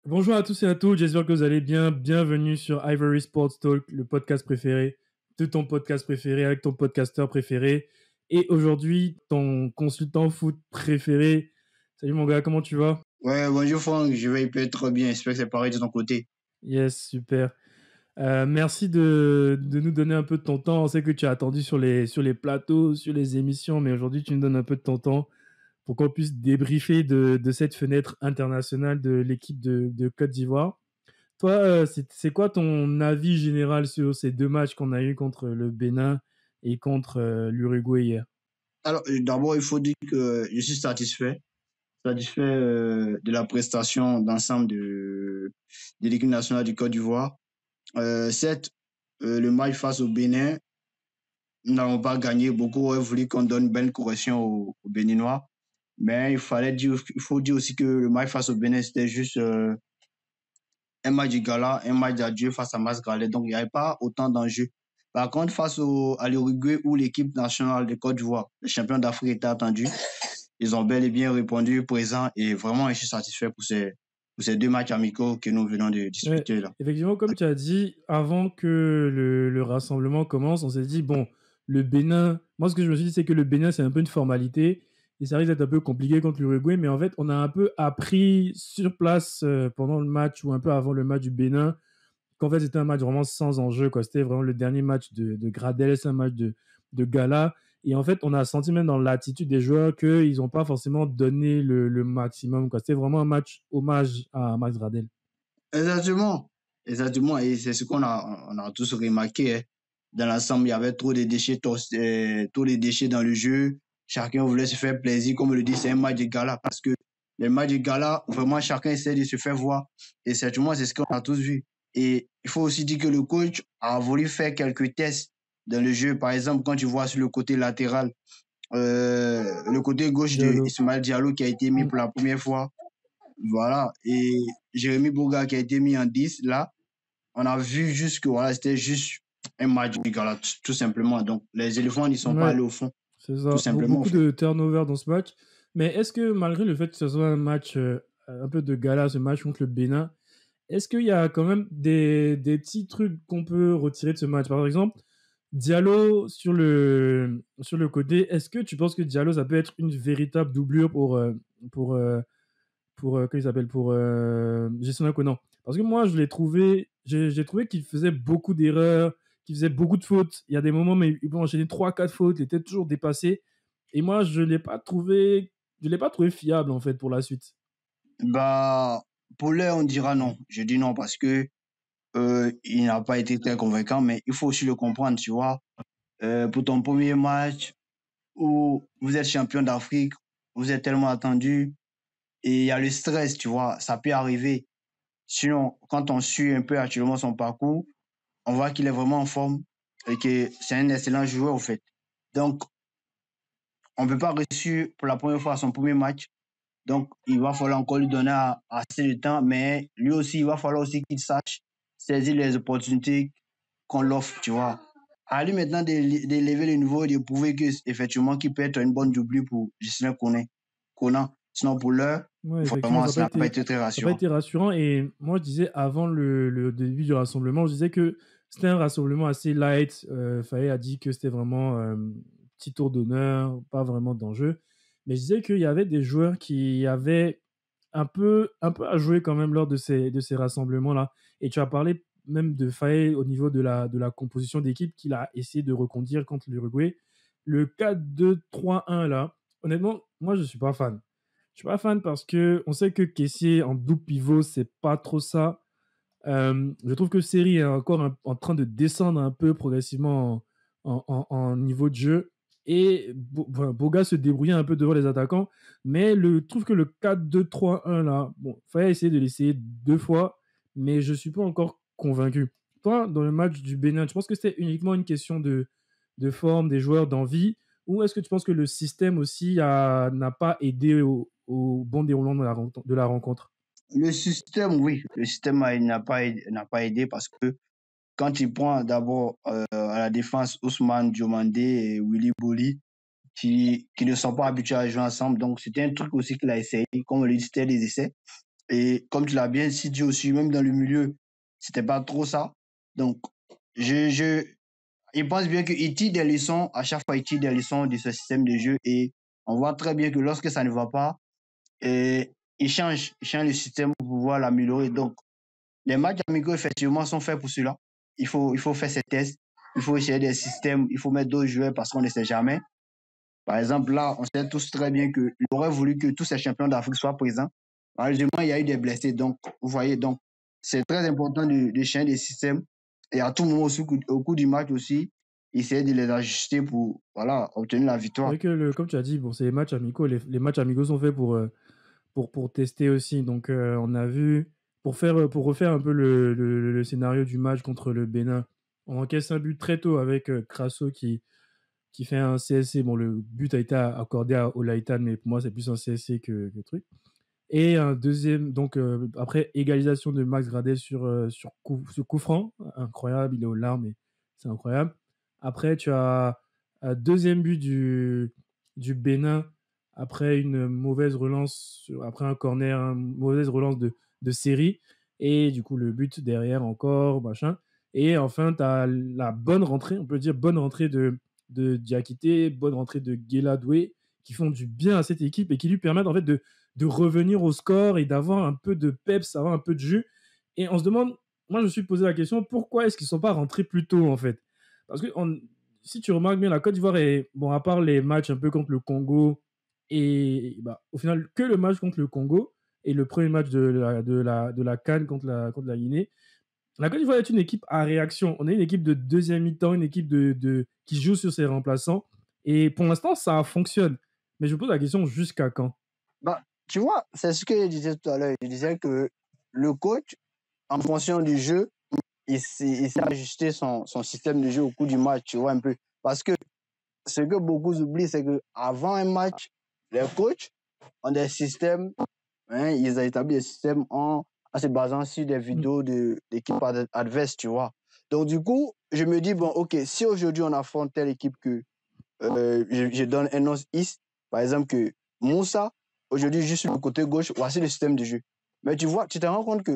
Bonjour à tous et à toutes, j'espère que vous allez bien. Bienvenue sur Ivory Sports Talk, le podcast préféré de ton podcast préféré avec ton podcasteur préféré. Et aujourd'hui, ton consultant foot préféré. Salut mon gars, comment tu vas? Ouais, bonjour Franck, je vais hyper trop bien, j'espère que c'est pareil de ton côté. Yes, super. Merci de nous donner un peu de ton temps. On sait que tu as attendu sur les plateaux, sur les émissions, mais aujourd'hui, tu nous donnes un peu de ton temps pour qu'on puisse débriefer de cette fenêtre internationale de l'équipe de Côte d'Ivoire. Toi, c'est quoi ton avis général sur ces deux matchs qu'on a eu contre le Bénin et contre l'Uruguay hier? Alors, d'abord, il faut dire que je suis satisfait de la prestation d'ensemble de l'équipe nationale du Côte d'Ivoire. Certes, le match face au Bénin, nous n'avons pas gagné. Beaucoup auraient voulu qu'on donne une bonne correction aux Béninois. Mais il faut dire aussi que le match face au Bénin, c'était juste un match de gala, un match d'adieu face à Masgalais. Donc, il n'y avait pas autant d'enjeux. Par contre, à l'Uruguay, où l'équipe nationale de Côte d'Ivoire, le champion d'Afrique, était attendu, ils ont bel et bien répondu présent et vraiment, je suis satisfait pour ces deux matchs amicaux que nous venons de Ouais, disputer là. effectivement, comme tu as dit, avant que le rassemblement commence, on s'est dit, bon, le Bénin, moi ce que je me suis dit, c'est que le Bénin, c'est un peu une formalité et ça risque d'être un peu compliqué contre l'Uruguay, mais en fait, on a un peu appris sur place pendant le match ou un peu avant le match du Bénin qu'en fait, c'était un match vraiment sans enjeu, quoi. C'était vraiment le dernier match de Gradel, c'est un match de gala. Et en fait, on a senti même dans l'attitude des joueurs qu'ils n'ont pas forcément donné le maximum, quoi. C'était vraiment un match hommage à Max Gradel. Exactement, exactement. Et c'est ce on a tous remarqué, hein. Dans l'ensemble, il y avait trop de déchets dans le jeu. Chacun voulait se faire plaisir. Comme on le dit, c'est un match de gala parce que les matchs de gala, vraiment, chacun essaie de se faire voir. Et certainement, c'est ce qu'on a tous vu. Et il faut aussi dire que le coach a voulu faire quelques tests dans le jeu. Par exemple, quand tu vois sur le côté latéral, le côté gauche de Diallo. Ismaël Diallo qui a été mis Mm. pour la première fois. Voilà. Et Jérémy Boga qui a été mis en 10 là, on a vu juste que voilà, c'était juste un match du gala, tout simplement. Donc, les éléphants n'y sont pas Ouais, allés au fond, c'est tout ça. simplement, en Beaucoup fait. de turnover dans ce match. Mais est-ce que malgré le fait que ce soit un match un peu de gala, ce match contre le Bénin, est-ce qu'il y a quand même des petits trucs qu'on peut retirer de ce match? Par exemple, Diallo sur le côté, est-ce que tu penses que Diallo, ça peut être une véritable doublure pour, euh, comment il s'appelle, pour Jason Conan? Parce que moi, je l'ai trouvé, j'ai trouvé qu'il faisait beaucoup d'erreurs, qu'il faisait beaucoup de fautes. Il y a des moments, mais il peut enchaîner 3 4 fautes, il était toujours dépassé. Et moi, je l'ai pas trouvé fiable, en fait, pour la suite. Bah, pour l'heure, on dira non. Je dis non parce que il n'a pas été très convaincant, mais il faut aussi le comprendre, tu vois. Pour ton premier match où vous êtes champion d'Afrique, vous êtes tellement attendu et il y a le stress, tu vois, ça peut arriver. Sinon, quand on suit un peu actuellement son parcours, on voit qu'il est vraiment en forme et que c'est un excellent joueur, en fait. Donc, on ne peut pas réussir pour la première fois à son premier match. Donc, il va falloir encore lui donner assez de temps, mais lui aussi, il va falloir aussi qu'il sache saisir les opportunités qu'on l'offre, tu vois. À lui maintenant d'élever le niveau et de prouver que, effectivement, qu'il peut être une bonne doublure pour Justin Conan. Sinon, pour l'heure, Ouais, effectivement, vraiment, ça n'a ça pas n'a pas été, été très ça a pas rassurant. été rassurant. Et moi, je disais avant le début du rassemblement, je disais que c'était un rassemblement assez light. Faye a dit que c'était vraiment petit tour d'honneur, pas vraiment d'enjeu. Mais je disais qu'il y avait des joueurs qui avaient un peu à jouer quand même lors de ces rassemblements-là. Et tu as parlé même de Faye au niveau de la composition d'équipe qu'il a essayé de reconduire contre l'Uruguay. Le 4-2-3-1, là, honnêtement, moi, je ne suis pas fan. Je suis pas fan parce que on sait que Kessié en double pivot, c'est pas trop ça. Je trouve que Seri est encore en train de descendre un peu progressivement en niveau de jeu. Et Boga se débrouillait un peu devant les attaquants. Mais je trouve que le 4-2-3-1, là, bon, il fallait essayer de l'essayer 2 fois, mais je ne suis pas encore convaincu. Toi, dans le match du Bénin, tu penses que c'était uniquement une question de forme des joueurs, d'envie, ou est-ce que tu penses que le système aussi n'a pas aidé au bon déroulement de la rencontre? Le système, oui, le système n'a pas aidé parce que quand tu prends d'abord à la défense Ousmane Diomandé et Willy Boli, qui ne sont pas habitués à jouer ensemble. Donc, c'était un truc aussi qu'il a essayé. Comme on le dit, c'était des essais. Et comme tu l'as bien dit aussi, même dans le milieu, c'était pas trop ça. Donc, je, il pense bien qu'il tire des leçons, à chaque fois il tire des leçons de ce système de jeu et on voit très bien que lorsque ça ne va pas, il change le système pour pouvoir l'améliorer. Donc, les matchs amicaux, effectivement, sont faits pour cela. Il faut faire ces tests, il faut essayer des systèmes, il faut mettre d'autres joueurs parce qu'on ne sait jamais. Par exemple, là, on sait tous très bien qu'il aurait voulu que tous ces champions d'Afrique soient présents. Malheureusement, il y a eu des blessés. Donc, vous voyez, donc, c'est très important de changer des systèmes. Et à tout moment, aussi, au cours du match aussi, essayer de les ajuster pour voilà, obtenir la C'est victoire. vrai que, comme tu as dit, bon, c'est les matchs amicaux. Les matchs amicaux sont faits pour tester aussi. Donc, on a vu, pour refaire un peu le scénario du match contre le Bénin, on encaisse un but très tôt avec Crasso qui fait un CSC. Bon, le but a été accordé à Olaïtan, mais pour moi, c'est plus un CSC que truc. Et un deuxième, donc après égalisation de Max Gradel sur coup franc, incroyable, il est aux larmes, mais c'est incroyable. Après, tu as un deuxième but du Bénin, après une mauvaise relance, après un corner, une mauvaise relance de série, et du coup le but derrière encore, machin. Et enfin, tu as la bonne rentrée, on peut dire bonne rentrée de Diakité, bonne rentrée de Guela Doué, qui font du bien à cette équipe et qui lui permettent en fait de revenir au score et d'avoir un peu de peps, avoir un peu de jus. Et on se demande, moi je me suis posé la question, pourquoi est-ce qu'ils ne sont pas rentrés plus tôt en fait? Parce que si tu remarques bien, la Côte d'Ivoire est, bon, à part les matchs un peu contre le Congo, et bah, au final, que le match contre le Congo et le premier match de la CAN contre la Guinée, la Côte d'Ivoire est une équipe à réaction. On est une équipe de deuxième mi-temps, une équipe qui joue sur ses remplaçants. Et pour l'instant, ça fonctionne. Mais je me pose la question, jusqu'à quand? Bah, tu vois, c'est ce que je disais tout à l'heure. Je disais que le coach, en fonction du jeu, il s'est ajusté son système de jeu au cours du match, tu vois un peu. Parce que ce que beaucoup oublient, c'est qu'avant un match, les coachs ont des systèmes, hein, ils ont établi des systèmes en se basant sur des Mm. vidéos de l'équipe adverse, tu vois. Donc, du coup, je me dis, bon, OK, si aujourd'hui on affronte telle équipe que je donne un nom X, par exemple, que Moussa, aujourd'hui, juste sur le côté gauche, voici le système de jeu. Mais tu vois, tu te rends compte que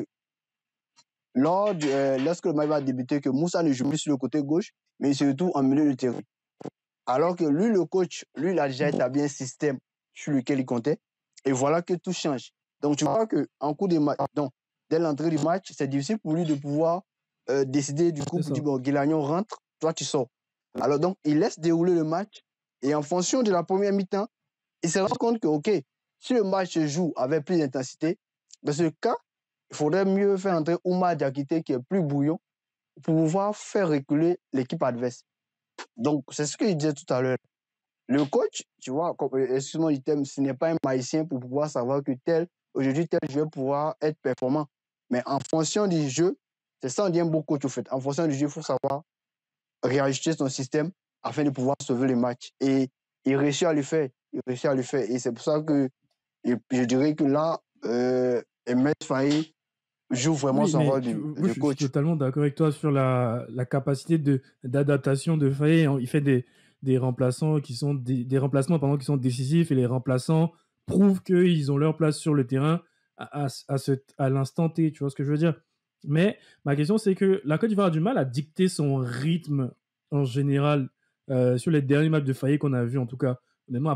lorsque le match va débuter, que Moussa ne joue plus sur le côté gauche, mais surtout en milieu de terrain. Alors que lui, le coach, lui, il a déjà établi un système sur lequel il comptait. Et voilà que tout change. Donc, tu vois qu'en cours de match, donc, dès l'entrée du match, c'est difficile pour lui de pouvoir décider du coup C'est pour dire, ça. bon, Guilagnon rentre, toi, tu sors. Alors, donc, il laisse dérouler le match. Et en fonction de la première mi-temps, il se rend compte que, OK, si le match se joue avec plus d'intensité, dans ce cas, il faudrait mieux faire entrer Oumar Diakité qui est plus bouillon pour pouvoir faire reculer l'équipe adverse. Donc, c'est ce que je disais tout à l'heure. Le coach, tu vois, excuse-moi du terme, ce n'est pas un magicien pour pouvoir savoir que aujourd'hui, tel jeu va pouvoir être performant. Mais en fonction du jeu, c'est ça on dit un bon coach au fait. En fonction du jeu, il faut savoir réajuster son système afin de pouvoir sauver le match. Et il réussit à le faire. Il réussit à le faire. Et c'est pour ça que je dirais que là, Ahmed Faye joue vraiment Oui, son mais rôle moi, de je suis coach. totalement d'accord avec toi sur la capacité d'adaptation de Faye. Il fait des remplaçants des remplacements pardon, qui sont décisifs et les remplaçants prouvent qu'ils ont leur place sur le terrain à l'instant T. Tu vois ce que je veux dire? Mais ma question, c'est que la Côte d'Ivoire a du mal à dicter son rythme en général sur les derniers matchs de Faye qu'on a vus, en tout cas. Honnêtement,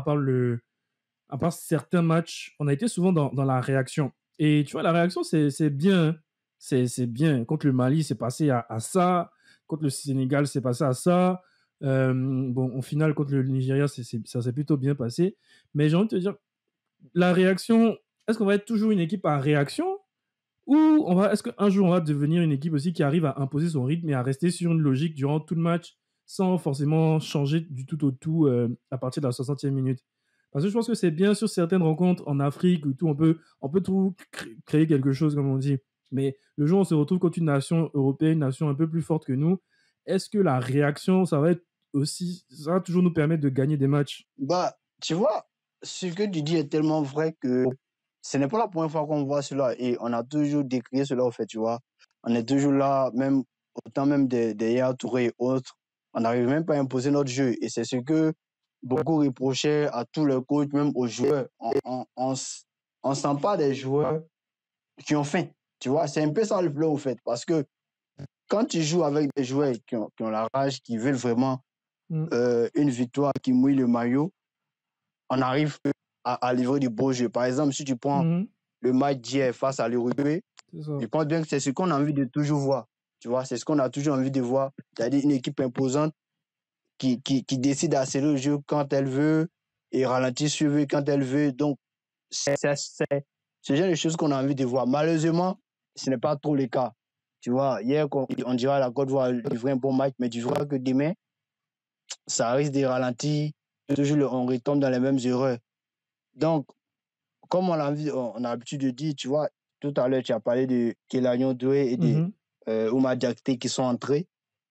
à part certains matchs, on a été souvent dans la réaction. Et tu vois, la réaction, c'est bien. Hein. C'est bien. Contre le Mali, c'est passé à ça. Contre le Sénégal, c'est passé à ça. Bon, au final, contre le Nigeria, ça s'est plutôt bien passé. Mais j'ai envie de te dire, la réaction, est-ce qu'on va être toujours une équipe à réaction ou est-ce qu'un jour on va devenir une équipe aussi qui arrive à imposer son rythme et à rester sur une logique durant tout le match sans forcément changer du tout au tout à partir de la 60e minute? Parce que je pense que c'est bien sur certaines rencontres en Afrique où tout, on peut tout créer quelque chose, comme on dit. Mais le jour où on se retrouve contre une nation européenne, une nation un peu plus forte que nous, est-ce que la réaction, ça va toujours nous permettre de gagner des matchs? Bah, tu vois, ce que tu dis est tellement vrai que ce n'est pas la première fois qu'on voit cela et on a toujours décrié cela au fait, tu vois. On est toujours là, même autant même des Yaya Touré et autres, on n'arrive même pas à imposer notre jeu et c'est ce que beaucoup reprochaient à tous les coachs, même aux joueurs. On sent pas des joueurs qui ont faim. Tu vois, c'est un peu ça le flow, au fait. Parce que quand tu joues avec des joueurs qui ont la rage, qui veulent vraiment Mm. une victoire, qui mouille le maillot, on arrive à livrer du beau jeu. Par exemple, si tu prends Mhm. le match d'hier face à l'Uruguay, C'est ça. je pense bien que c'est ce qu'on a envie de toujours voir. Tu vois, c'est ce qu'on a toujours envie de voir. C'est-à-dire une équipe imposante qui décide d'accélérer le jeu quand elle veut et ralentir suivre quand elle veut. Donc, c'est ce genre de choses qu'on a envie de voir. Malheureusement, ce n'est pas trop le cas. Tu vois, hier, on dira la Côte d'Ivoire livrer un bon match, mais tu vois que demain, ça risque de ralentir. Toujours, on retombe dans les mêmes erreurs. Donc, comme on a l'habitude de dire, tu vois, tout à l'heure, tu as parlé de Kelagnon Doué et de Mhm. Oumar Diakité qui sont entrés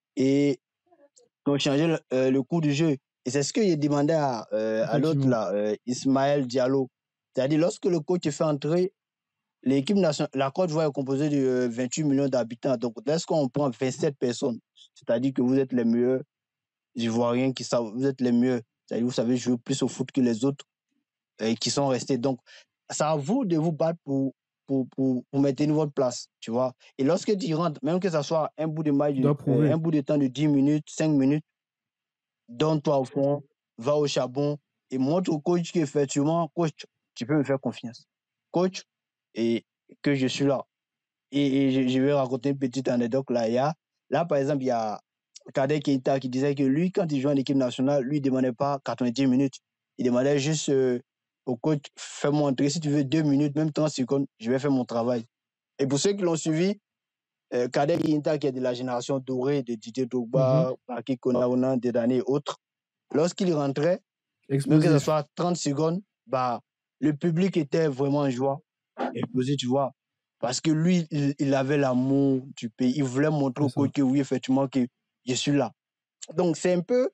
et qui ont changé le cours du jeu. Et c'est ce que j'ai demandé à l'autre, Effectivement. là, Ismaël Diallo. C'est-à-dire, lorsque le coach fait entrer l'équipe nationale, la Côte d'Ivoire est composée de 28 millions d'habitants. Donc, lorsqu'on prend 27 personnes, c'est-à-dire que vous êtes les meilleurs Ivoiriens qui savent, vous êtes les meilleurs. C'est-à-dire que vous savez jouer plus au foot que les autres qui sont restés. Donc, c'est à vous de vous battre pour maintenir votre place, tu vois. Et lorsque tu rentres, même que ce soit un bout de match, Tu dois un prouver. bout de temps de 10 minutes, 5 minutes, donne-toi au fond, va au charbon et montre au coach qu'effectivement, coach, tu peux me faire confiance. Coach, et que je suis là. Et je vais raconter une petite anecdote là. Là, par exemple, il y a Kader Keita qui disait que lui, quand il jouait en équipe nationale, lui, il ne demandait pas 90 minutes. Il demandait juste au coach, fais-moi entrer. Si tu veux 2 minutes, même 30 secondes, je vais faire mon travail. Et pour ceux qui l'ont suivi, Kader Keita, qui est de la génération dorée de Didier Mhm. Drogba, Patrick Konaona, Dedane et autres, lorsqu'il rentrait, même que ce Explosif. soit 30 secondes, bah, le public était vraiment en joie. Explosif, tu vois. Parce que lui, il avait l'amour du pays. Il voulait montrer C'est au ça. coach que oui, effectivement, que je suis là. Donc, c'est un peu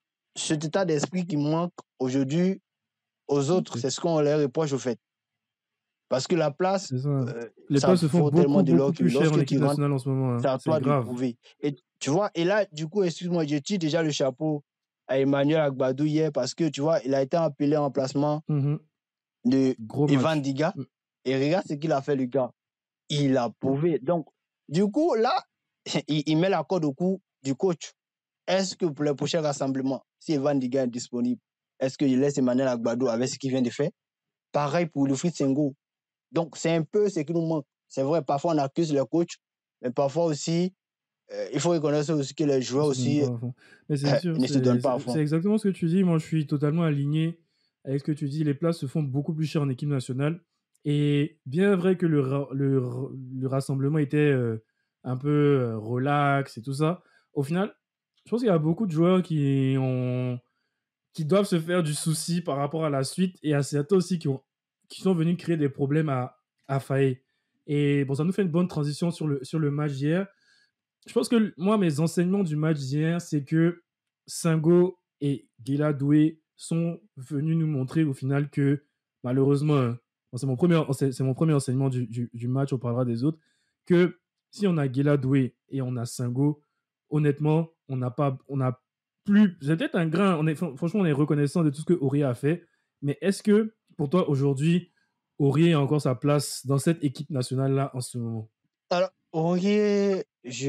cet état d'esprit qui manque aujourd'hui aux autres. C'est C'est ce qu'on leur reproche au fait. Parce que la place, c'est ça. Les ça places se font vaut tellement beaucoup, de l'or beaucoup que plus cher en lorsque équipe tu rentres, nationale en ce moment, hein. c'est à C'est toi de le grave. prouver. Et tu vois, et là, du coup, excuse-moi, je tire déjà le chapeau à Emmanuel Agbadou hier parce que, tu vois, il a été appelé en remplacement Mhm. de Gros Evan match. Diga. Mm. Et regarde ce qu'il a fait, le gars. Il a prouvé. Donc, du coup, là, il met la corde au cou du coach. Est-ce que pour le prochain rassemblement, si Evan Diga est disponible, est-ce qu'il laisse Emmanuel Agbadou avec ce qu'il vient de faire? Pareil pour Wilfried Senghor. Donc, c'est un peu ce qui nous manque. C'est vrai, parfois on accuse le coach, mais parfois aussi, il faut reconnaître aussi que les joueurs On se donne aussi pas à fond. Mais c'est sûr, ne se donnent pas à c'est fond. exactement ce que tu dis. Moi, je suis totalement aligné avec ce que tu dis. Les places se font beaucoup plus chères en équipe nationale. Et bien vrai que le rassemblement était un peu relax et tout ça. Au final, je pense qu'il y a beaucoup de joueurs qui doivent se faire du souci par rapport à la suite et à certains aussi qui sont venus créer des problèmes à Faé. Et bon, ça nous fait une bonne transition sur le match d'hier. Je pense que moi, mes enseignements du match d'hier, c'est que Singo et Guila Doué sont venus nous montrer au final que malheureusement, bon, c'est mon premier enseignement du match, on parlera des autres, que si on a Guila Doué et on a Singo, honnêtement, on a plus, c'est peut-être un grain, franchement, on est reconnaissant de tout ce que Aurier a fait, mais est-ce que pour toi aujourd'hui, Aurier a encore sa place dans cette équipe nationale-là en ce moment? Alors, Aurier,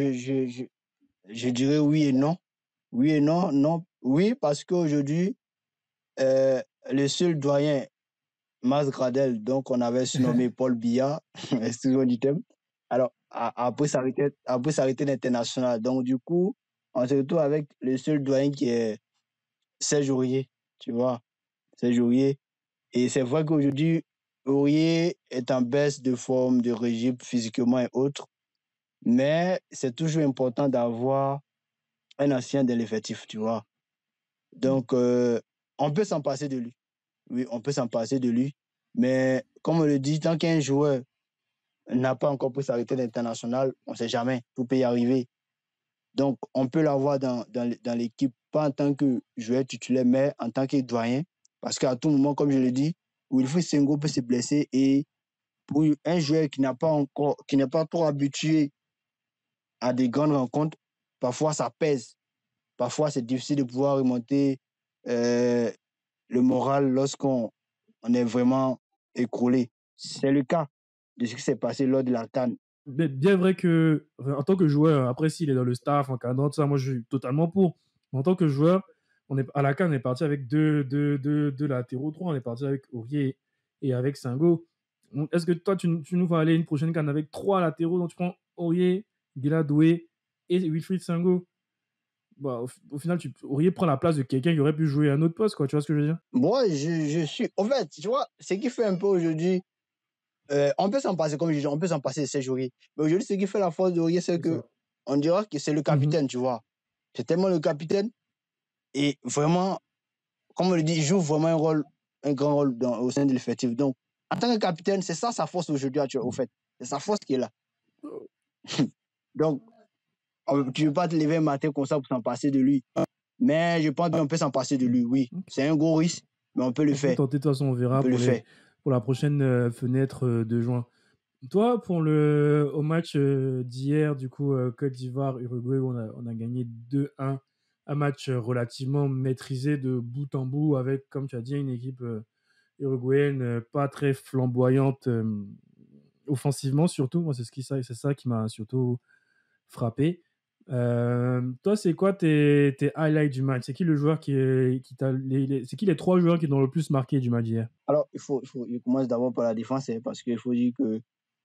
je dirais oui et non. Oui et non, non. Oui, parce qu'aujourd'hui, euh, le seul doyen, Mas Gradel, donc on avait surnommé Paul Biya, excusez-moi du thème. Alors, après s'arrêter l'international. Donc, du coup, on se retrouve avec le seul doyen qui est Serge Aurier, tu vois, Serge Aurier. Et c'est vrai qu'aujourd'hui, Aurier est en baisse de forme, de régime physiquement et autres, mais c'est toujours important d'avoir un ancien de l'effectif, tu vois. Donc, on peut s'en passer de lui. Oui, on peut s'en passer de lui. Mais comme on le dit, tant qu'un joueur n'a pas encore pris sa retraite internationale, on ne sait jamais, tout peut y arriver. Donc, on peut l'avoir dans l'équipe, pas en tant que joueur titulaire, mais en tant que doyen. Parce qu'à tout moment, comme je le dis, Wilfried Senghor peut se blesser et pour un joueur qui n'est pas trop habitué à des grandes rencontres, parfois ça pèse. Parfois, c'est difficile de pouvoir remonter euh, le moral lorsqu'on est vraiment écroulé. C'est le cas. de ce qui s'est passé lors de la CAN. Bien vrai que, en tant que joueur, après s'il est dans le staff, encadrant, tout ça, moi je suis totalement pour. Mais en tant que joueur, à la CAN, on est parti avec deux latéraux droits, on est parti avec Aurier et avec Singo. Est-ce que toi, tu nous vas aller une prochaine CAN avec 3 latéraux, donc tu prends Aurier, Guiladoué et Wilfried Singo? Bah, au final, Aurier prend la place de quelqu'un qui aurait pu jouer à un autre poste, quoi, tu vois ce que je veux dire? Moi, je suis. En fait, tu vois, ce qui fait un peu aujourd'hui, on peut s'en passer, comme je dis, on peut s'en passer de ces joueurs. Mais aujourd'hui, ce qui fait la force d'Aurier, c'est C'est que ça. on dira que c'est le capitaine, tu vois. C'est tellement le capitaine. Et vraiment, comme on le dit, il joue vraiment un grand rôle au sein de l'effectif. Donc, en tant que capitaine, c'est ça sa force aujourd'hui, au fait. C'est sa force qui est là. Donc, tu ne peux pas te lever un matin comme ça pour s'en passer de lui. Mais je pense qu'on peut s'en passer de lui, oui. Ok. C'est un gros risque, mais on peut le On peut faire. tenter, de toute façon, on On verra peut le faire. pour la prochaine fenêtre de juin. Toi, au match d'hier, du coup, Côte d'Ivoire, Uruguay, où on a gagné 2-1, un match relativement maîtrisé de bout en bout, avec, comme tu as dit, une équipe uruguayenne pas très flamboyante offensivement, surtout. Moi, c'est ça qui m'a surtout frappé. Toi, c'est quoi tes highlights du match? C'est qui le joueur c'est qui les 3 joueurs qui t'ont le plus marqué du match d'hier? Alors, il commence d'abord par la défense, parce qu'il faut dire que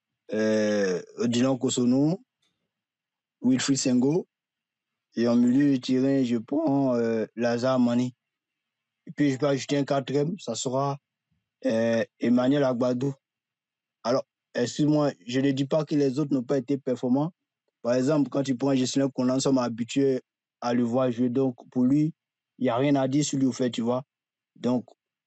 Dylan Kosono, Wilfried Sengo, et en milieu de terrain, je prends Lazare Mani. Et puis, je peux ajouter un quatrième, ça sera Emmanuel Agbadou. Alors, excuse-moi, je ne dis pas que les autres n'ont pas été performants. Par exemple, quand tu prends Jocelyn Konan, nous sommes habitués à le voir jouer. Donc, pour lui, il n'y a rien à dire sur lui, au fait, tu vois. Donc,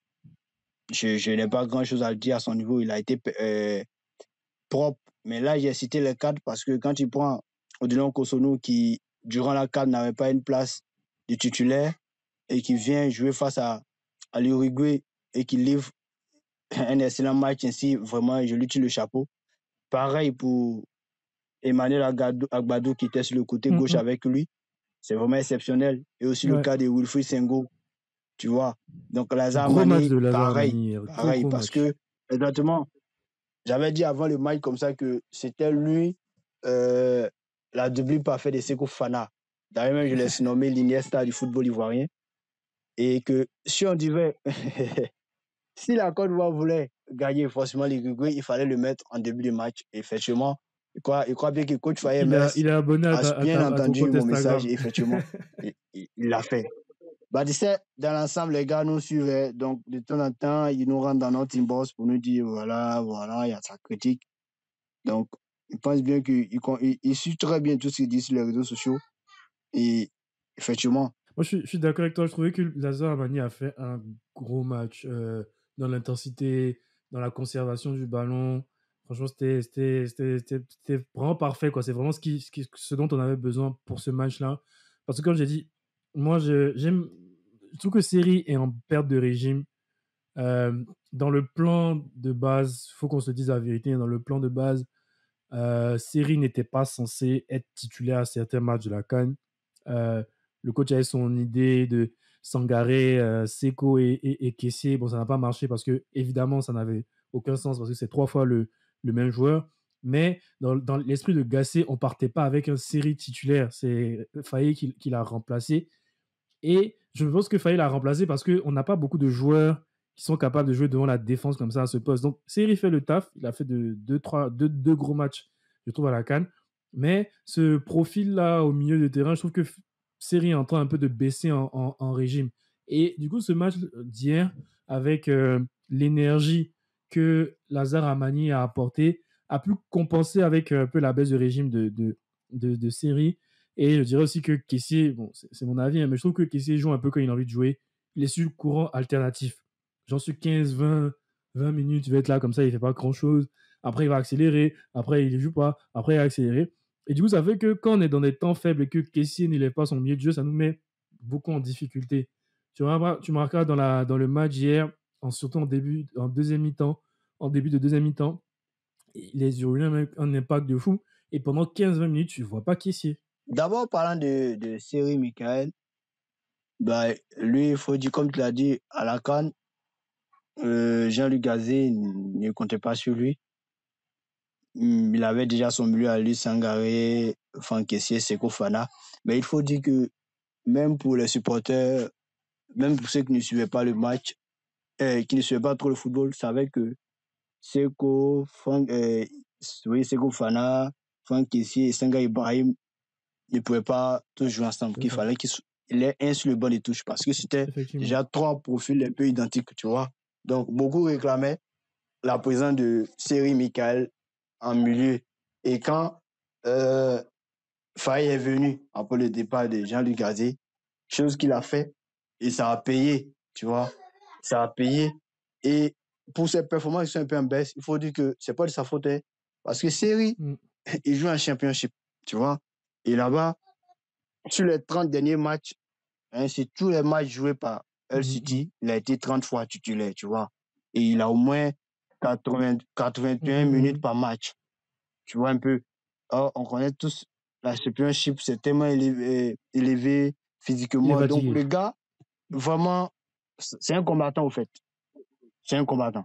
je n'ai pas grand-chose à dire à son niveau. Il a été propre. Mais là, j'ai cité les cadres parce que quand tu prends Odilon Kosono qui, durant la CAN, n'avait pas une place de titulaire et qui vient jouer face à l'Uruguay et qui livre un excellent match ainsi, vraiment, je lui tire le chapeau. Pareil pour Emmanuel Agbadou qui était sur le côté gauche Mhm. avec lui. C'est vraiment exceptionnel. Et aussi le Ouais. cas de Wilfried Sengo, tu vois. Donc Lazare Gros match Mané, de Lazare pareil, Mani, pareil, gros parce match. que exactement, j'avais dit avant le match comme ça que c'était lui la double parfaite de Seko Fana. D'ailleurs, même, je l'ai surnommé l'Iniesta du football ivoirien. Et que si on disait, si la Côte d'Ivoire voulait gagner forcément l'Uruguay, il fallait le mettre en début de match. Et effectivement, il croit bien que coach Fayemès Il est abonné a bien à ton entendu compte mon message Instagram. et effectivement, il l'a fait. Bah, tu sais, dans l'ensemble, les gars nous suivaient. Donc, de temps en temps, ils nous rentrent dans notre inbox pour nous dire voilà, il y a sa critique. Donc, je pense bien qu'il suit très bien tout ce qu'il dit sur les réseaux sociaux. Et effectivement, Moi, je suis d'accord avec toi. Je trouvais que Lazare Amani a fait un gros match dans l'intensité, dans la conservation du ballon. Franchement, c'était vraiment parfait, quoi. C'est vraiment ce dont on avait besoin pour ce match-là. Parce que, comme j'ai dit, moi, je trouve que Série est en perte de régime. Dans le plan de base, il faut qu'on se dise la vérité. Dans le plan de base, Série n'était pas censé être titulaire à certains matchs de la CAN. Le coach avait son idée de Sangaré, Seko et Kessié. Bon, ça n'a pas marché parce que, évidemment, ça n'avait aucun sens parce que c'est 3 fois le même joueur. Mais dans l'esprit de Gassé, on partait pas avec un Série titulaire. C'est Faye qui l'a remplacé. Et je pense que Faye l'a remplacé parce qu'on n'a pas beaucoup de joueurs qui sont capables de jouer devant la défense comme ça à ce poste. Donc, Série fait le taf. Il a fait deux gros matchs, je trouve, à la CAN. Mais ce profil-là au milieu de terrain, je trouve que Série est en train un peu de baisser en régime. Et du coup, ce match d'hier, avec l'énergie que Lazare Amani a apporté, a pu compenser avec un peu la baisse de régime de Série. Et je dirais aussi que Kessié, bon, c'est mon avis, hein, mais je trouve que Kessié joue un peu quand il a envie de jouer. Il est sur le courant alternatif. J'en suis 15, 20 minutes, il va être là comme ça, il fait pas grand chose. Après, il va accélérer. Après, il ne joue pas. Après, il va accélérer. Et du coup, ça fait que quand on est dans des temps faibles et que Kessié n'élève pas son milieu de jeu, ça nous met beaucoup en difficulté. Tu remarqueras dans le match hier, surtout en deuxième mi-temps, en début de deuxième mi-temps, les Uruguayens ont un impact de fou. Et pendant 15-20 minutes, tu ne vois pas Kessié. d'abord, parlant de Série Michael, bah, lui, il faut dire, comme tu l'as dit, à la CAN, Jean-Luc Gazé ne comptait pas sur lui. il avait déjà son milieu à lui, Sangaré, Franck Kessié, Seko Fana. Mais il faut dire que même pour les supporters, même pour ceux qui ne suivaient pas le match, qui ne suivaient pas trop le football, savaient que Seko, oui, Seko Fana, Franck Kessié et Senga Ibrahim ne pouvaient pas tous jouer ensemble. C'est Qu'il ça, fallait qu'il ait un sur le banc de touche parce que c'était effectivement. déjà trois profils un peu identiques, tu vois. Donc, beaucoup réclamaient la présence de Seri Michael en milieu. Et quand Faye est venu après le départ de Jean-Luc Gazé, chose qu'il a fait, et ça a payé, tu vois. Ça a payé. Et pour ses performances qui sont un peu en baisse, il faut dire que c'est pas de sa faute, hein, parce que Seri, Mm. il joue en championship, tu vois. Et là-bas, sur les 30 derniers matchs, hein, c'est tous les matchs joués par El Mm, mm, City, il a été 30 fois titulaire, tu vois. Et il a au moins 81 minutes mm. par match. Tu vois un peu. Or, on connaît tous la championship, c'est tellement élevé Il est physiquement. Donc, fatigué. le gars, vraiment, c'est un combattant, au fait. C'est un combattant.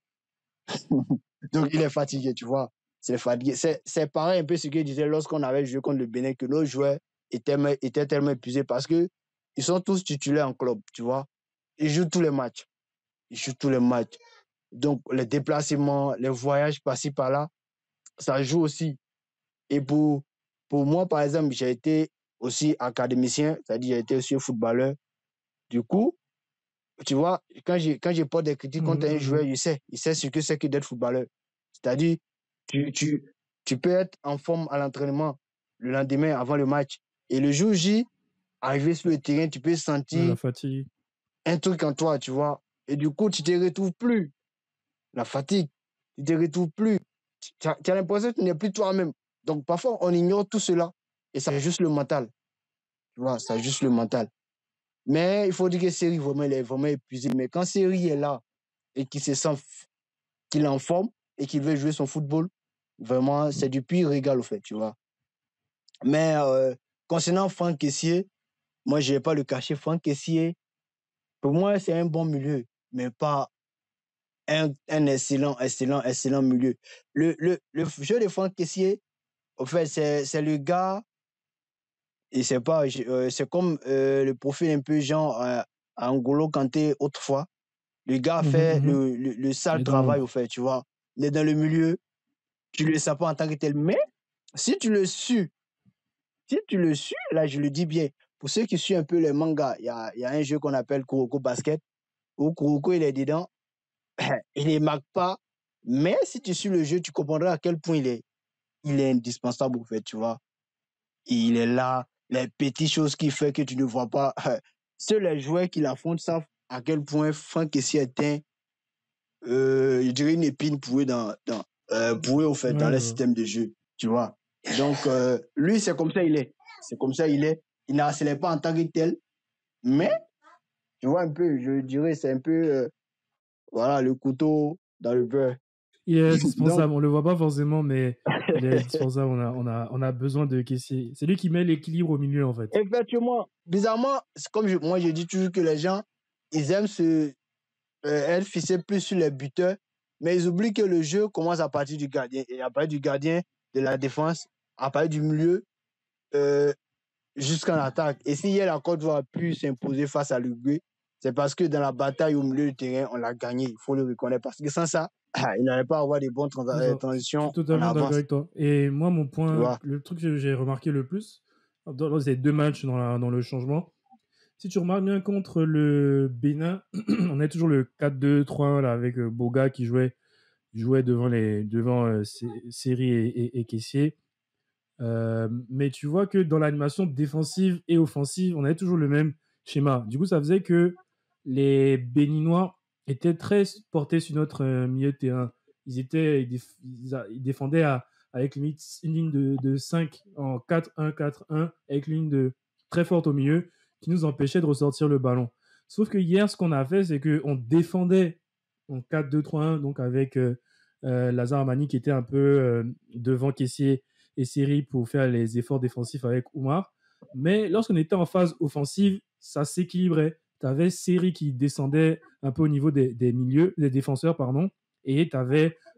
Donc, il est fatigué, tu vois. C'est fatigué. C'est pareil un peu ce qu'il disait lorsqu'on avait joué contre le Bénin, que nos joueurs étaient tellement épuisés parce que ils sont tous titulaires en club, tu vois. Ils jouent tous les matchs. Ils jouent tous les matchs. Donc, les déplacements, les voyages par-ci, par-là, ça joue aussi. Et pour moi, par exemple, j'ai été aussi académicien, c'est-à-dire j'ai été aussi footballeur. Du coup, tu vois, quand j'ai pas des critiques contre un joueur, il sait ce que c'est que d'être footballeur. C'est-à-dire, tu, tu, tu peux être en forme à l'entraînement le lendemain avant le match. Et le jour J, arrivé sur le terrain, tu peux Ouais, la sentir fatigue. un truc en toi, tu vois. Et du coup, tu te retrouves plus. La fatigue, tu te retrouves plus. Tu as l'impression que tu n'es plus toi-même. Donc, parfois, on ignore tout cela. Et ça, c'est juste le mental. Tu vois, c'est juste le mental. Mais il faut dire que Seri, vraiment, il est vraiment épuisé. Mais quand Seri est là et qu'il se sent qu'il est en forme et qu'il veut jouer son football, vraiment, c'est du pire régal, au fait, tu vois. Mais concernant Franck Kessié, moi, je ne vais pas le cacher. Franck Kessié, pour moi, c'est un bon milieu, mais pas un excellent milieu. Le jeu de Franck Kessié, au fait, c'est le gars, et c'est pas, c'est comme le profil un peu genre N'Golo Kanté autrefois. Le gars a fait le Il sale est dans travail, au l'ombre. fait, tu vois. Il est dans le milieu, tu ne le sais pas en tant que tel. Mais si tu le suis, si tu le suis, là, je le dis bien, pour ceux qui suivent un peu les mangas, il y a un jeu qu'on appelle Kuroko Basket, où Kuroko, il est dedans, il ne marque pas. Mais si tu suis le jeu, tu comprendras à quel point il est indispensable, au fait, tu vois. Il est là, les petites choses qu'il fait que tu ne vois pas. Seuls les joueurs qui l'affrontent savent à quel point Franck Kessié est je dirais une épine pour eux, pour eux, au fait, dans Ouais, le je vois. système de jeu, tu vois. Donc, lui, c'est comme ça il est. C'est comme ça il est. Il n'accélère pas en tant que tel, mais, tu vois, un peu, je dirais, c'est un peu, voilà, le couteau dans le beurre. Il est Donc, indispensable. On le voit pas forcément, mais il est indispensable. On a besoin de Kessié. C'est lui qui met l'équilibre au milieu, en fait. effectivement, bizarrement, moi, je dis toujours que les gens, ils aiment être fixés plus sur les buteurs, mais ils oublient que le jeu commence à partir du gardien. Et à partir du gardien, de la défense, à partir du milieu, euh, jusqu'en attaque. Et si hier la Côte d'Ivoire a pu s'imposer face à l'Uruguay, c'est parce que dans la bataille au milieu du terrain, on l'a gagné. Il faut le reconnaître. Parce que sans ça, il n'allait pas avoir des bonnes C'est ça. Je suis transitions en totalement d'accord avance. avec toi. Et moi, mon Tu point, vois. le truc que j'ai remarqué le plus dans ces deux matchs dans le changement, si tu remarques bien contre le Bénin, on a toujours le 4-2-3-1 là, avec Boga qui jouait devant Seri et Kessié. Mais tu vois que dans l'animation défensive et offensive, on avait toujours le même schéma. Du coup, ça faisait que les Béninois étaient très portés sur notre milieu de terrain. Ils défendaient avec limite une ligne de 5 en 4-1, 4-1, avec une ligne très forte au milieu qui nous empêchait de ressortir le ballon. Sauf que hier, ce qu'on a fait, c'est qu'on défendait en 4-2-3-1, donc avec Lazare Amani qui était un peu devant Kessié et Seri pour faire les efforts défensifs avec Oumar. Mais lorsqu'on était en phase offensive, ça s'équilibrait. Tu avais Seri qui descendait un peu au niveau des milieux, des défenseurs, pardon, et tu avais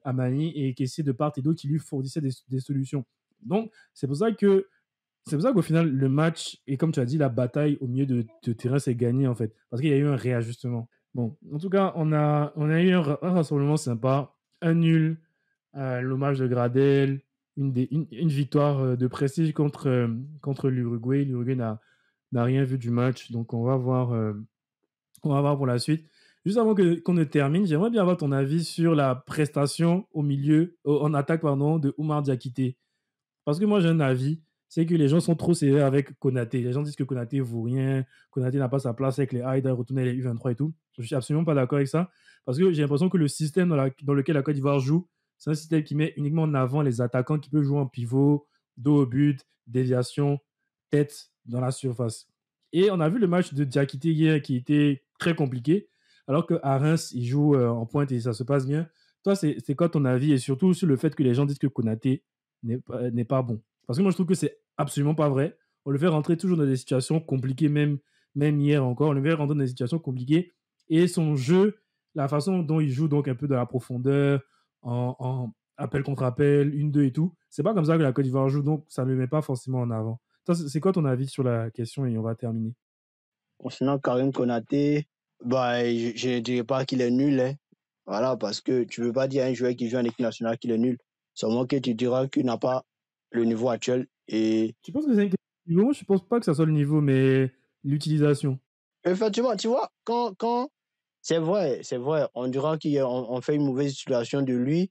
à manier et qui essayait de part et d'autre, qui lui fournissait des solutions. Donc, c'est pour ça qu'au final, le match, et comme tu as dit, la bataille au milieu de terrain s'est gagnée, en fait, parce qu'il y a eu un réajustement. Bon, en tout cas, on a eu un rassemblement sympa, un nul, l'hommage de Gradel, une victoire de prestige contre l'Uruguay. L'Uruguay n'a rien vu du match, donc on va voir pour la suite. Juste avant qu'on ne termine, j'aimerais bien avoir ton avis sur la prestation en attaque, pardon, de Oumar Diakité. Parce que moi, j'ai un avis, c'est que les gens sont trop sévères avec Konaté. Les gens disent que Konaté vaut rien, Konaté n'a pas sa place avec les Haïda, retourner les U23 et tout. Je suis absolument pas d'accord avec ça. Parce que j'ai l'impression que le système dans lequel la Côte d'Ivoire joue, c'est un système qui met uniquement en avant les attaquants qui peuvent jouer en pivot, dos au but, déviation, tête dans la surface. Et on a vu le match de Diakité hier qui était très compliqué, alors qu'à Reims, il joue en pointe et ça se passe bien. Toi, c'est quoi ton avis et surtout sur le fait que les gens disent que Konaté n'est pas bon. Parce que moi, je trouve que c'est absolument pas vrai. On le fait rentrer toujours dans des situations compliquées, même hier encore. On le fait rentrer dans des situations compliquées. Et son jeu, la façon dont il joue donc un peu dans la profondeur, en appel contre appel, 1-2 et tout, c'est pas comme ça que la Côte d'Ivoire joue, donc ça ne le met pas forcément en avant. Toi, c'est quoi ton avis sur la question et on va terminer. Concernant Karim Konaté, bah, je ne dirais pas qu'il est nul, hein. Voilà, parce que tu ne veux pas dire à un joueur qui joue en équipe nationale qu'il est nul. Seulement que tu diras qu'il n'a pas le niveau actuel. Et Tu penses que c'est une question de niveau? Je pense pas que ça soit le niveau, mais l'utilisation. effectivement, tu vois, quand c'est vrai, on dira qu'on fait une mauvaise situation de lui,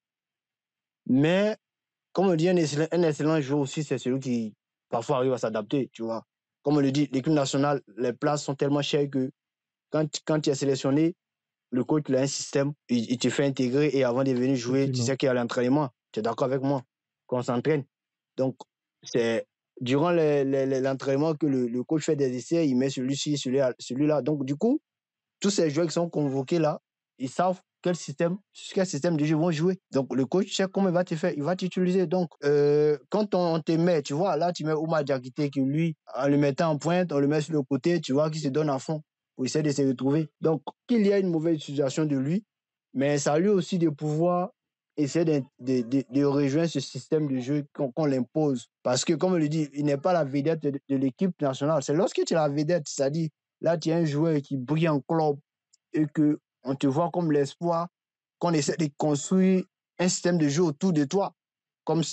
mais comme on dit, un excellent joueur aussi, c'est celui qui parfois arrive à s'adapter, tu vois. Comme on le dit, l'équipe nationale, les places sont tellement chères que quand tu es sélectionné, le coach il a un système, il te fait intégrer et avant de venir jouer, tu Effectivement. sais qu'il y a l'entraînement. Tu es d'accord avec moi? Qu'on s'entraîne. Donc, c'est durant l'entraînement que le coach fait des essais, il met celui-ci, celui-là. Donc, du coup, tous ces joueurs qui sont convoqués là, ils savent quel système de jeu ils vont jouer. Donc, le coach sait comment il va te faire, il va t'utiliser. Donc, quand on te met, tu vois, là, tu mets Oumar Diakité qui, lui, en le mettant en pointe, on le met sur le côté, tu vois, qui se donne à fond pour essayer de se retrouver. Donc, qu'il y a une mauvaise utilisation de lui, mais ça a lui aussi de pouvoir essayer de rejoindre ce système de jeu qu'on l'impose. Parce que, comme on le dit, il n'est pas la vedette de l'équipe nationale. C'est lorsque tu es la vedette, c'est-à-dire, là, tu es un joueur qui brille en club et qu'on te voit comme l'espoir, qu'on essaie de construire un système de jeu autour de toi, comme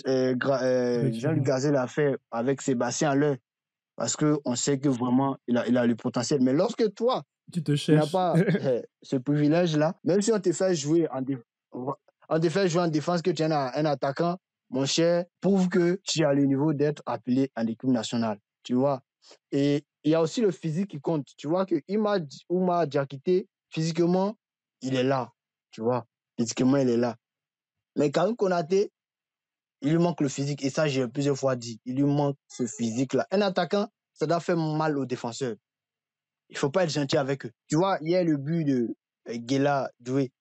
Jean-Luc Effectivement. Gazet l'a fait avec Sébastien Haller, parce qu'on sait que vraiment, il a le potentiel. Mais lorsque toi, Tu te tu n'as cherches. pas ce privilège-là, même si on te fait jouer en défense, que tu es un attaquant, mon cher, prouve que tu as le niveau d'être appelé en équipe nationale. Tu vois. Et il y a aussi le physique qui compte. Tu vois que Oumar Diakité, physiquement, il est là. Tu vois. Physiquement, il est là. Mais Karim Konaté, il lui manque le physique. Et ça, j'ai plusieurs fois dit. Il lui manque ce physique-là. Un attaquant, ça doit faire mal aux défenseurs. Il ne faut pas être gentil avec eux. Tu vois, hier, le but de Guela Doué,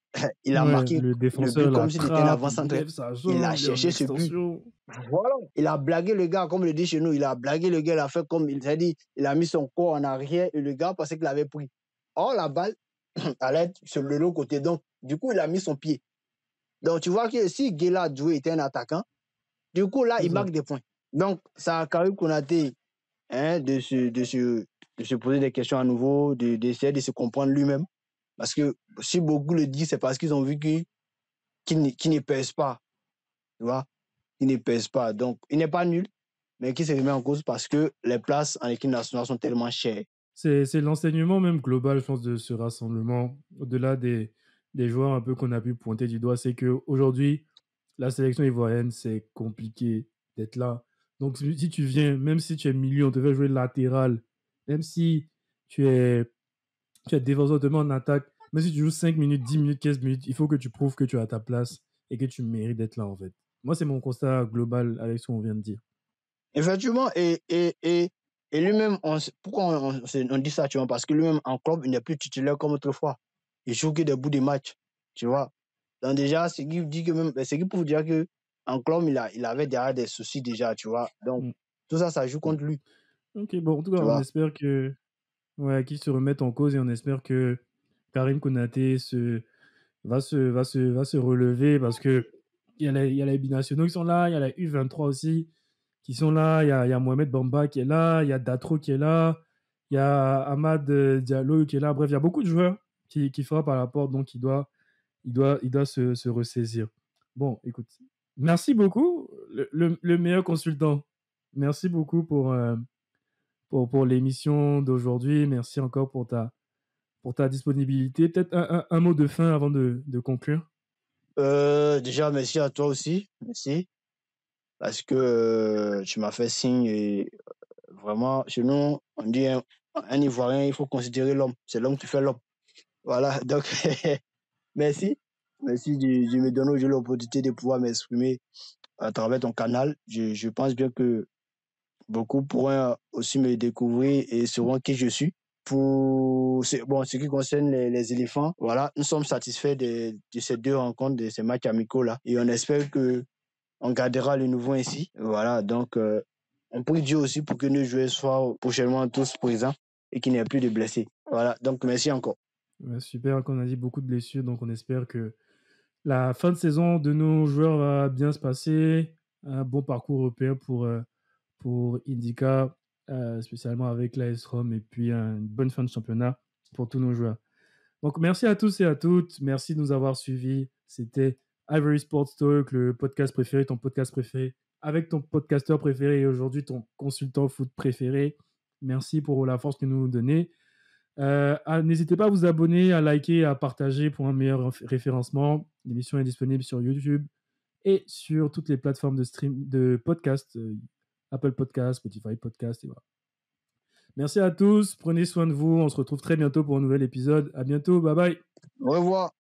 il a Ouais, marqué le le but défenseur comme s'il était un l'attrape, il avant-centre. lève sa Il a jambe, il est en cherché ce but. extension. Voilà. Il a blagué le gars, comme on le dit chez nous. Il a blagué le gars, il a fait comme il s'est dit. Il a mis son corps en arrière et le gars pensait qu'il avait pris. Or, la balle allait sur le l'autre côté. Donc, du coup, il a mis son pied. Donc, tu vois que si Guela Doué était un attaquant, du coup, là, C'est il ça. marque des points. Donc, ça a Karim Konaté, hein, de se poser des questions à nouveau, d'essayer de se comprendre lui-même. Parce que si beaucoup le disent, c'est parce qu'ils ont vu qu'il ne pèse pas, tu vois, qu'il ne pèse pas. Donc, il n'est pas nul, mais qui se remet en cause parce que les places en équipe nationale sont tellement chères. C'est l'enseignement même global, je pense, de ce rassemblement, au-delà des joueurs un peu qu'on a pu pointer du doigt, c'est qu'aujourd'hui, la sélection ivoirienne, c'est compliqué d'être là. Donc, si tu viens, même si tu es milieu, on te fait jouer latéral, même si tu es, tu es défenseur, on te met en attaque, même si tu joues 5 minutes, 10 minutes, 15 minutes, il faut que tu prouves que tu as ta place et que tu mérites d'être là, en fait. Moi, c'est mon constat global avec ce qu'on vient de dire. Effectivement, et lui-même, pourquoi on dit ça, tu vois, parce que lui-même, en club, il n'est plus titulaire comme autrefois. Il joue que des bouts de match, tu vois. Donc déjà, ce qui dit que même, ce qui peut dire que en club, il avait déjà des soucis déjà, tu vois. Donc, Mm. tout ça, ça joue contre lui, Ok, bon, en tout cas, tu on vois. espère que, ouais, qu'ils se remettent en cause et on espère que Karim Konaté va se relever parce que il y a les binationaux qui sont là, il y a la U23 aussi qui sont là, il y a Mohamed Bamba qui est là, il y a Datro qui est là, il y a Ahmad Diallo qui est là. Bref, il y a beaucoup de joueurs qui frappent à la porte, donc il doit se ressaisir. Bon, écoute, merci beaucoup, le meilleur consultant. Merci beaucoup pour l'émission d'aujourd'hui. Merci encore pour ta disponibilité. Peut-être un mot de fin avant de conclure. Déjà, merci à toi aussi. Merci. Parce que tu m'as fait signe et vraiment, chez nous, on dit un Ivoirien, il faut considérer l'homme. C'est l'homme qui fait l'homme. Voilà, donc merci. Merci de me donner aujourd'hui l'opportunité de pouvoir m'exprimer à travers ton canal. Je pense bien que beaucoup pourront aussi me découvrir et sauront qui je suis. Pour bon, ce qui concerne les éléphants, voilà, nous sommes satisfaits de ces deux rencontres, de ces matchs amicaux là, et on espère que on gardera le nouveau ainsi. Voilà, donc on prie Dieu aussi pour que nos joueurs soient prochainement tous présents et qu'il n'y ait plus de blessés. Voilà, donc merci encore. Ouais, super, qu'on a dit beaucoup de blessures, donc on espère que la fin de saison de nos joueurs va bien se passer. Un bon parcours européen pour Indica, spécialement avec l'AS Rome, et puis une bonne fin de championnat pour tous nos joueurs. Donc merci à tous et à toutes. Merci de nous avoir suivis. C'était Ivory Sports Talk, le podcast préféré, ton podcast préféré, avec ton podcasteur préféré et aujourd'hui ton consultant foot préféré. Merci pour la force que vous nous donnez. N'hésitez pas à vous abonner, à liker, à partager pour un meilleur référencement. L'émission est disponible sur YouTube et sur toutes les plateformes de stream de podcast, Apple Podcast, Spotify Podcast et voilà. Merci à tous, prenez soin de vous, on se retrouve très bientôt pour un nouvel épisode. À bientôt, bye bye. Au revoir.